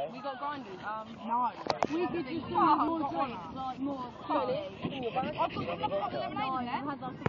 We got grinders. No. We could just do more drinks, like more. Really? In your bag? I've got some lemonade in there.